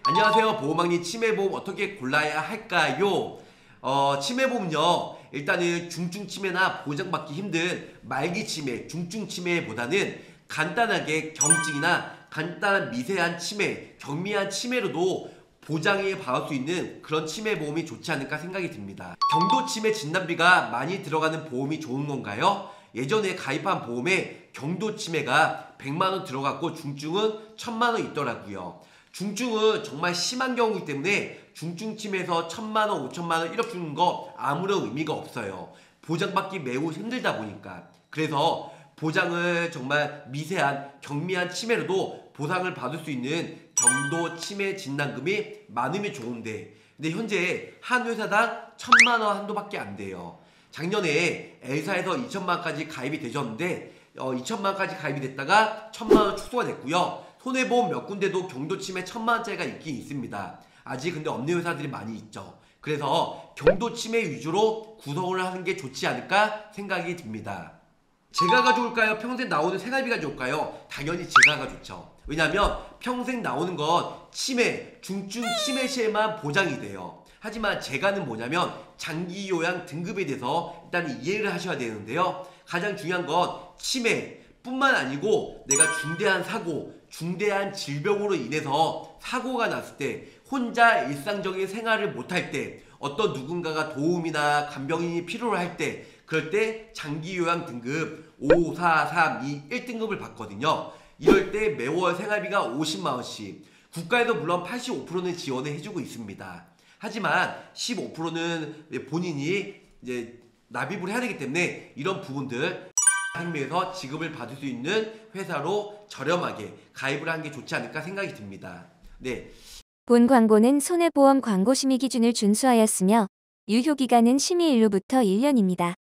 안녕하세요. 보험왕님 치매보험 어떻게 골라야 할까요? 치매보험요. 일단은 중증 치매나 보장받기 힘든 말기 치매, 중증 치매보다는 간단하게 경증이나 간단한 미세한 치매, 경미한 치매로도 보장을 받을 수 있는 그런 치매보험이 좋지 않을까 생각이 듭니다. 경도 치매 진단비가 많이 들어가는 보험이 좋은 건가요? 예전에 가입한 보험에 경도 치매가 100만원 들어갔고 중증은 1000만원 있더라고요. 중증은 정말 심한 경우이기 때문에 중증 치매에서 1000만원, 5천만원 1억 주는 거 아무런 의미가 없어요. 보장받기 매우 힘들다 보니까. 그래서 보장을 정말 미세한 경미한 치매로도 보상을 받을 수 있는 경도 치매 진단금이 많으면 좋은데, 근데 현재 한 회사당 1000만원 한도밖에 안 돼요. 작년에 L사에서 2천만원까지 가입이 되셨는데 2천만원까지 가입이 됐다가 1000만원 축소가 됐고요. 손해보험 몇 군데도 경도치매 1000만원짜리가 있긴 있습니다. 아직 근데 없는 회사들이 많이 있죠. 그래서 경도치매 위주로 구성을 하는 게 좋지 않을까 생각이 듭니다. 제가가 좋을까요? 평생 나오는 생활비가 좋을까요? 당연히 제가가 좋죠. 왜냐하면 평생 나오는 건 치매, 중증 치매 시에만 보장이 돼요. 하지만 제가는 뭐냐면 장기 요양 등급에 대해서 일단 이해를 하셔야 되는데요. 가장 중요한 건 치매뿐만 아니고 내가 중대한 사고, 중대한 질병으로 인해서 사고가 났을 때 혼자 일상적인 생활을 못할 때 어떤 누군가가 도움이나 간병인이 필요로 할 때 그럴 때 장기 요양 등급 5, 4, 3, 2, 1등급을 받거든요. 이럴 때 매월 생활비가 50만원씩 국가에서 물론 85%는 지원을 해주고 있습니다. 하지만 15%는 본인이 이제 납입을 해야 되기 때문에 이런 부분들 생명에서 지급을 받을 수 있는 회사로 저렴하게 가입을 하는 게 좋지 않을까 생각이 듭니다. 네. 본 광고는 손해보험 광고 심의 기준을 준수하였으며 유효기간은 심의 일로부터 1년입니다.